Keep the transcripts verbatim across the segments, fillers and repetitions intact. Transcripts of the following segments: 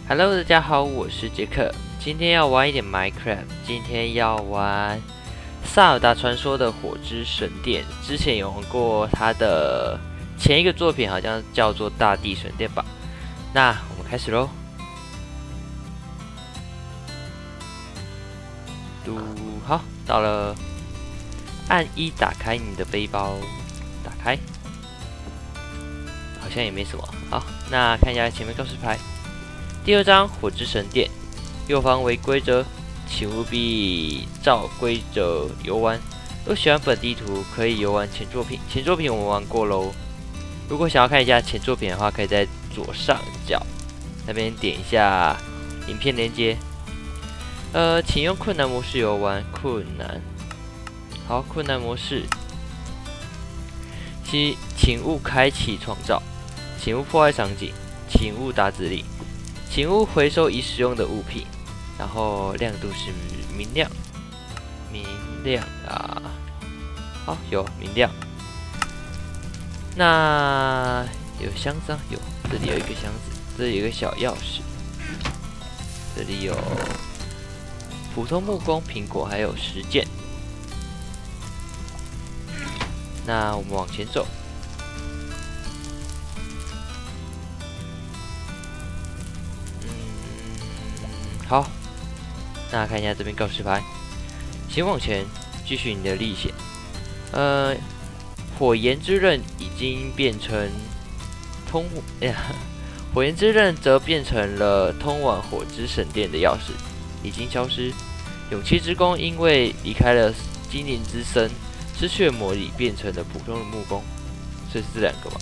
Hello， 大家好，我是杰克。今天要玩一点 Minecraft， 今天要玩萨尔达传说的火之神殿。之前有玩过它的前一个作品，好像叫做大地神殿吧。那我们开始喽。嘟，好，到了。按一打开你的背包，打开，好像也没什么。好，那看一下前面告示牌。第二章火之神殿，右方为规则，请务必照规则游玩。如果喜欢本地图，可以游玩前作品。前作品我们玩过喽。如果想要看一下前作品的话，可以在左上角那边点一下影片连接。呃，请用困难模式游玩。困难。好，困难模式，请请勿开启创造，请勿破坏场景，请勿打指令，请勿回收已使用的物品，然后亮度是明亮，明亮啊，好，有明亮。那有箱子啊，有，这里有一个箱子，这里有一个小钥匙，这里有普通木工、苹果，还有石剑。那我们往前走，嗯，好。那看一下这边告示牌，请往前继续你的历险。呃，火焰之刃已经变成通，哎呀，火焰之刃则变成了通往火之神殿的钥匙，已经消失。勇气之弓因为离开了精灵之森。失去了魔力，变成了普通的木工，所以是这两个吧。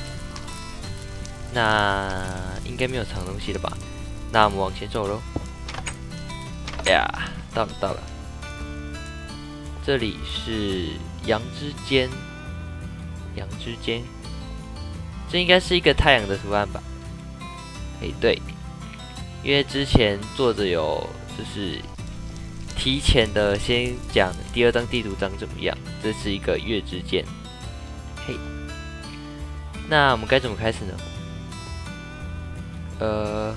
那应该没有藏东西了吧？那我们往前走喽。哎呀，到了到了，这里是阳之间，阳之间，这应该是一个太阳的图案吧？哎，对，因为之前作者有就是提前的先讲第二张地图长怎么样。这是一个月之剑，嘿，那我们该怎么开始呢？呃，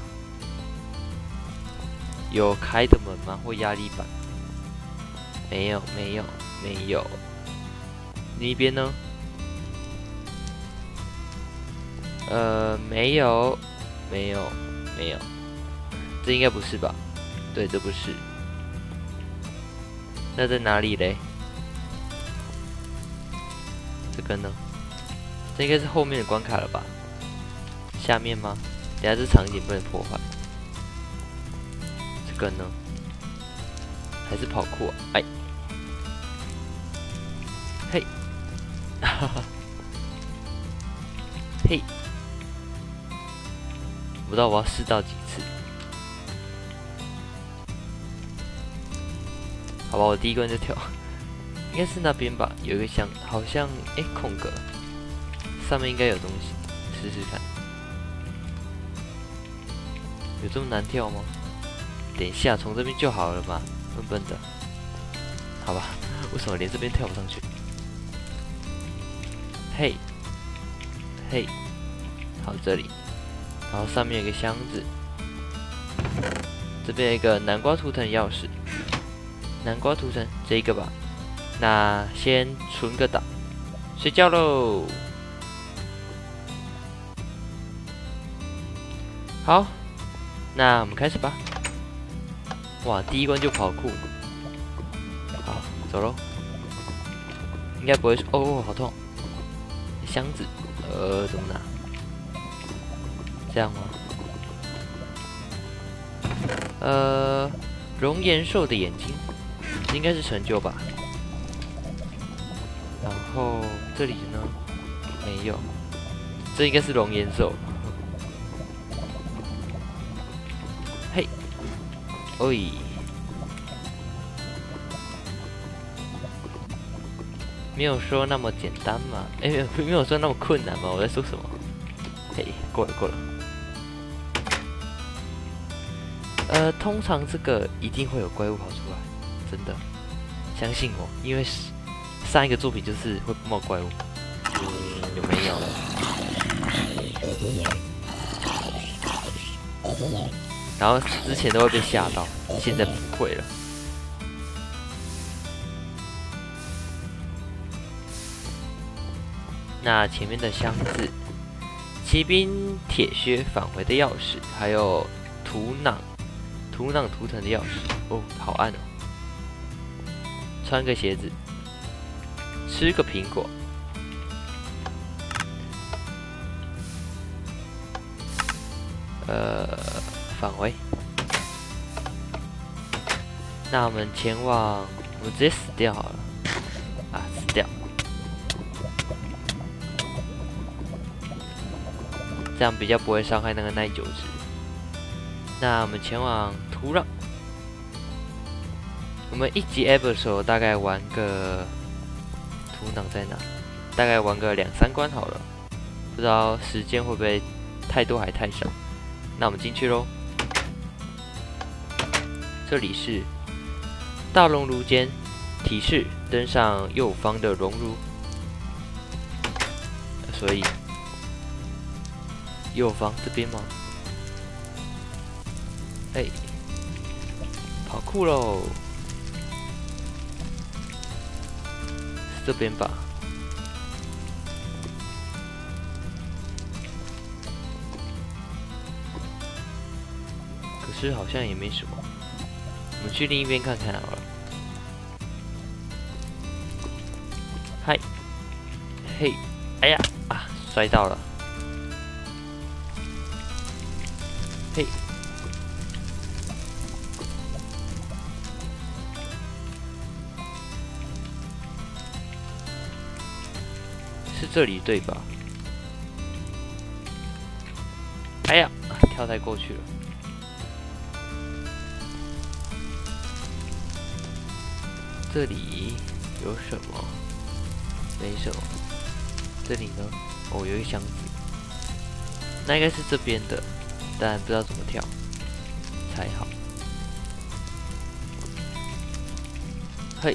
有开的门吗？或压力板？没有，没有，没有。那边呢？呃，没有，没有，没有。这应该不是吧？对，这不是。那在哪里嘞？这个呢？这应该是后面的关卡了吧？下面吗？等下这场景不能破坏。这个呢？还是跑酷啊？哎，嘿，哈哈，嘿，不知道我要试到几次。好吧，我第一关就跳。应该是那边吧，有一个箱，好像哎、欸、空格，上面应该有东西，试试看。有这么难跳吗？等一下，从这边就好了吧，笨笨的。好吧，为什么连这边跳不上去？嘿，嘿，好这里，然后上面有一个箱子，这边有一个南瓜图腾钥匙，南瓜图腾这一个吧。那先存个档，睡觉喽。好，那我们开始吧。哇，第一关就跑酷。好，走喽。应该不会哦，好痛。箱子，呃，怎么拿？这样吗？呃，熔岩兽的眼睛，应该是成就吧。然后这里呢没有，这应该是龙岩兽。嘿，喂，没有说那么简单嘛？哎、欸，没有说那么困难嘛？我在说什么？嘿，过了过了。呃，通常这个一定会有怪物跑出来，真的，相信我，因为是。上一个作品就是会冒怪物，有没有？ 然后之前都会被吓到，现在不会了。那前面的箱子，骑兵铁靴返回的钥匙，还有土壤土壤图腾的钥匙。哦，好暗哦。穿个鞋子，吃个苹果。呃，返回。那我们前往，我们直接死掉好了。啊，死掉。这样比较不会伤害那个耐久值。那我们前往土壤。我们一集 episode 大概玩个土壤在哪？大概玩个两三关好了，不知道时间会不会太多还太少。那我们进去喽。这里是大熔炉间，提示登上右方的熔炉，所以右方这边吗？哎，跑酷喽！是这边吧？可是好像也没什么，我们去另一边看看好了。嗨，嘿，哎呀啊，摔到了。嘿，是这里对吧？哎呀，跳太过去了。这里有什么？没什么。这里呢？哦，有一个箱子，那应该是这边的，但不知道怎么跳才好。嘿，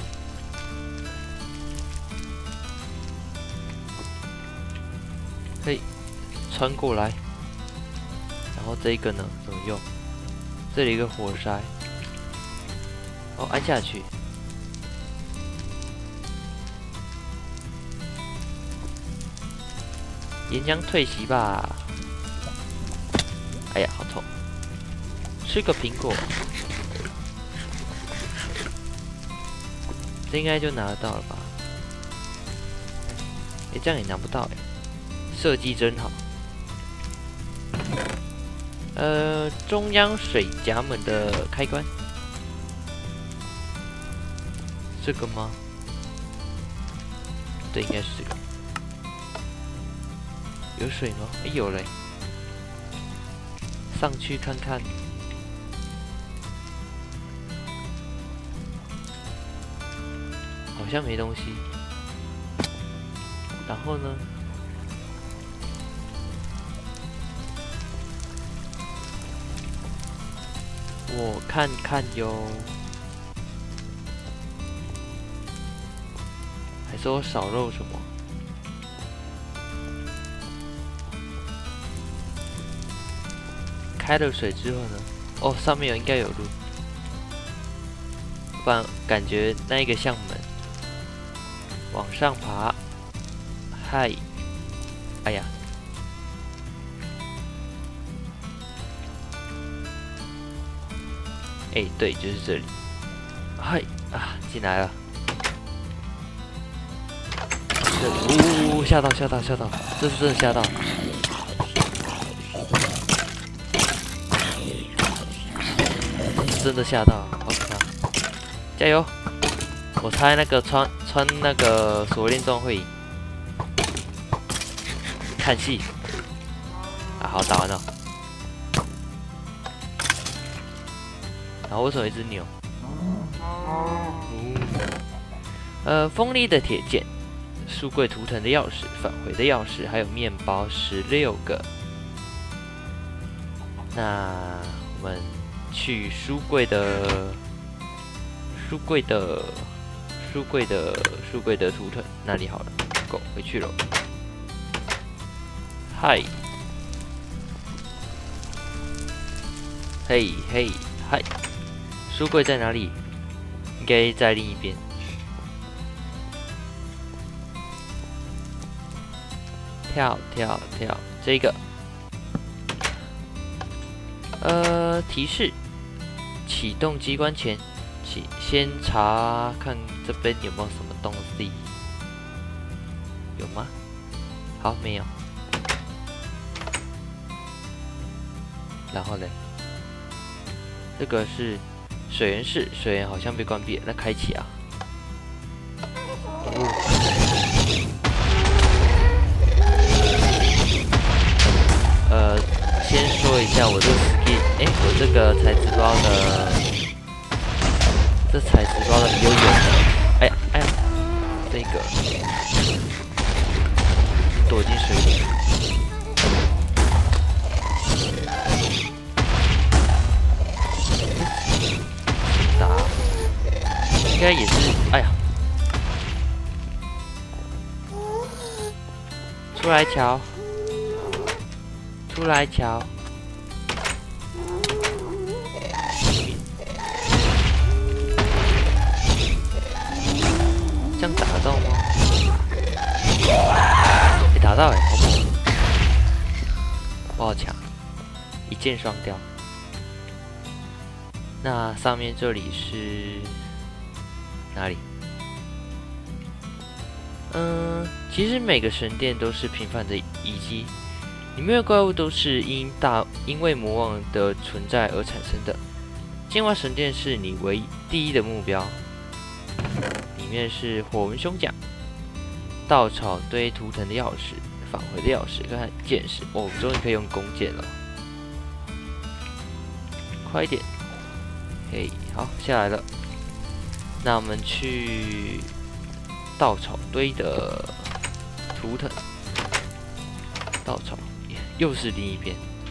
嘿，穿过来。然后这一个呢，怎么用？这里一个火筛，哦，按下去。岩浆退席吧。哎呀，好痛！吃个苹果，这应该就拿得到了吧？哎，这样也拿不到哎，设计真好。呃，中央水闸门的开关，这个吗？对，应该是这个。有水吗？哎，有嘞。上去看看。好像没东西。然后呢？我看看哟。还是我少漏什么？开了水之后呢？哦，上面有应该有路，不然感觉那一个像门。往上爬，嗨，哎呀，哎，对，就是这里。嗨啊，进来了。这里，呜、哦，吓到，吓到，吓到，这是真的吓到。真的吓到，好可怕！加油！我猜那个穿穿那个锁链装会赢。看戏啊，好，打完了。然后为什么一直扭？嗯、呃，锋利的铁剑，书柜图腾的钥匙，返回的钥匙，还有面包十六个。那我们。去书柜的书柜的书柜的书柜的图腾那里好了，够回去了。嗨， 嘿嘿嗨，书柜在哪里？应该在另一边。跳跳跳，这个。呃，提示：启动机关前，请先查看这边有没有什么东西。有吗？好，没有。然后呢？这个是水源室，水源好像被关闭了，那开启啊。哦、呃，先说一下我这个 skin， 哎、欸，我这个材质包的，这材质包的游泳的，哎呀哎呀，这个躲进水里。打，应该也是，哎呀，出来瞧，出来瞧，这样打得到吗？没打到哎、欸，好猛！我好强，一箭双雕。那上面这里是哪里？嗯，其实每个神殿都是平凡的遗迹，里面的怪物都是因大因为魔王的存在而产生的。净化神殿是你唯一第一的目标。里面是火纹胸甲、稻草堆图腾的钥匙、返回的钥匙跟剑士。哦，终于可以用弓箭了，快一点！嘿，好，下来了。那我们去稻草堆的图腾，稻草又是另一边。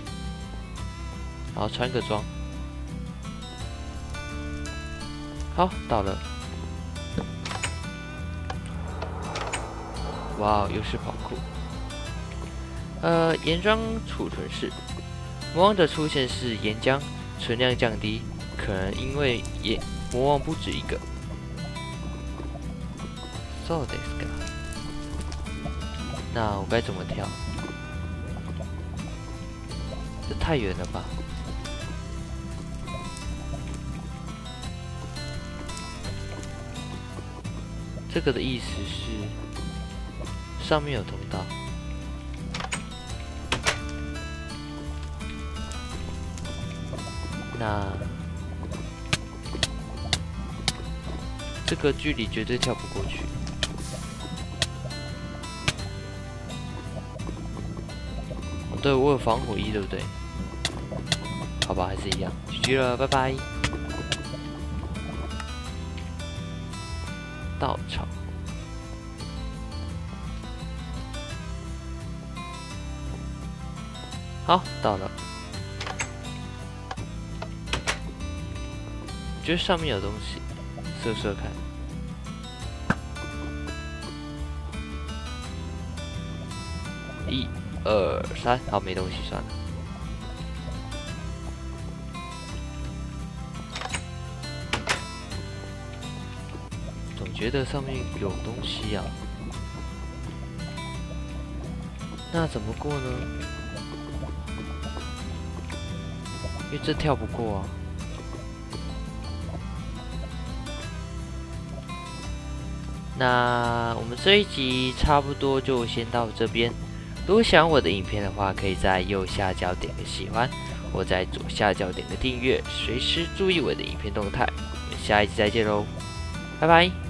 好，穿个装。好，到了。哇，又是跑酷。呃，岩浆储存室，魔王的出现是岩浆存量降低。可能因为也魔王不止一个。そうですか。那我该怎么跳？这太远了吧？这个的意思是上面有通道。那。这个距离绝对跳不过去。哦，对，我有防火衣，对不对？好吧，还是一样。G G 了，拜拜。稻草。好，到了。我觉得上面有东西。射射看，一、二、三，好，没东西，算了。总觉得上面有东西啊，那怎么过呢？因为这跳不过啊。那我们这一集差不多就先到这边。如果喜欢我的影片的话，可以在右下角点个喜欢，或在左下角点个订阅，随时注意我的影片动态。我们下一集再见喽，拜拜。